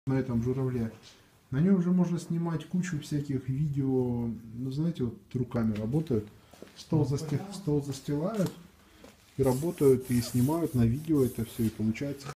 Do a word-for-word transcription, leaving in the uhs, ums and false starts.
на этом журавле. На нем же можно снимать кучу всяких видео. Ну, знаете, вот руками работают. Стол, засти... Стол застилают и работают, и снимают на видео это все, и получается